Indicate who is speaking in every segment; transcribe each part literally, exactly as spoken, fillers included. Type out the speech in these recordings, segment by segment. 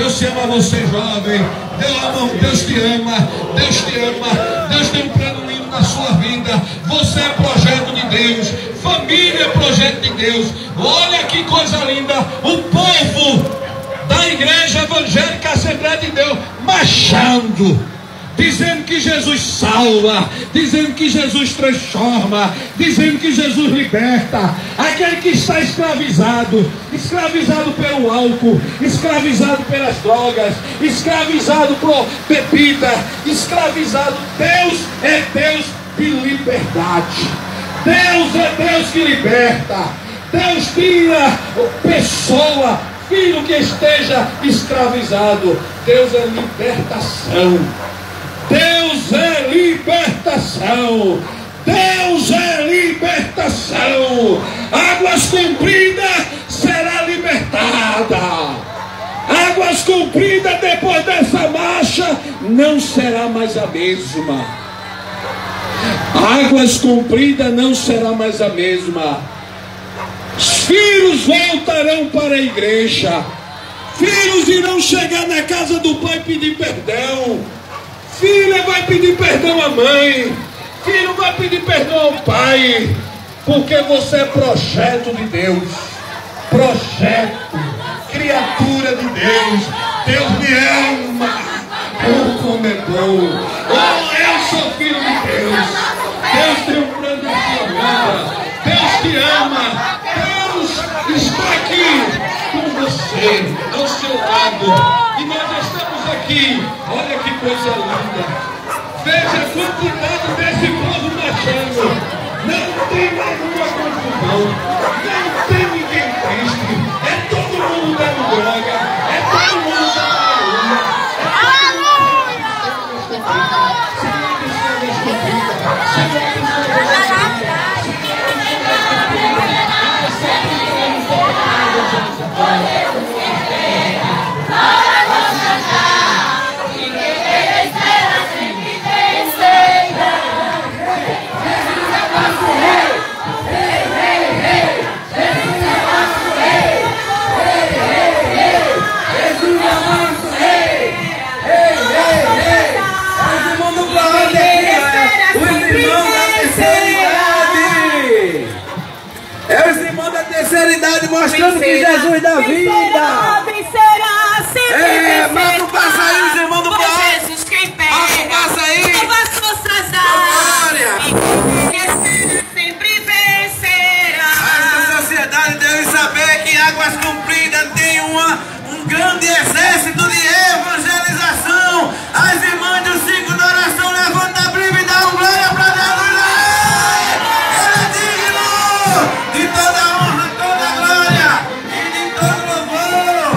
Speaker 1: Deus te ama você, jovem. Deus, ama, Deus te ama. Deus te ama. Deus tem um plano lindo na sua vida. Você é projeto de Deus. Família é projeto de Deus. Olha que coisa linda. O povo da igreja evangélica Assembleia de Deus marchando, dizendo que Jesus salva, dizendo que Jesus transforma, dizendo que Jesus liberta. Aquele que está escravizado, escravizado pelo álcool, escravizado pelas drogas, escravizado por bebida, escravizado. Deus é Deus de liberdade. Deus é Deus que liberta. Deus tira pessoa, filho que esteja escravizado. Deus é libertação. Deus é libertação. Deus é libertação. Águas compridas será libertada. Águas compridas depois dessa marcha não será mais a mesma. Águas compridas não será mais a mesma. Os filhos voltarão para a igreja. Filhos irão chegar na casa do pai pedir perdão. Filha vai pedir perdão à mãe. Filho vai pedir perdão ao pai. Porque você é projeto de Deus. Projeto. Criatura de Deus. Deus me ama. Oh, como é bom. Oh, eu sou filho de Deus. Deus tem um plano na sua vida. Deus te ama. Deus está aqui com você, ao seu lado. E nós estamos aqui. Olha que coisa linda. Veja a quantidade desse povo marchando. Não tem mais uma confusão. Não tem ninguém triste. É todo mundo dando droga. É todo mundo dando barulho. É todo mundo dando barulho.
Speaker 2: Mostrando que Jesus da vida.
Speaker 3: Vencerá, sempre
Speaker 2: é, manda o passo aí, os irmãos do povo.
Speaker 3: Jesus quem pega.
Speaker 2: Manda o passo aí.
Speaker 3: Com as forças da glória. Sempre vencerá.
Speaker 2: Essa sociedade deve saber que Águas Compridas tem uma, um grande exército de evangelização. As irmãs do ciclo da oração levantam a Bíblia e dão glória para Deus. Ele é digno de toda honra, toda glória e de todo louvor.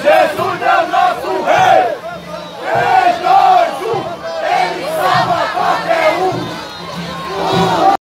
Speaker 4: Jesus é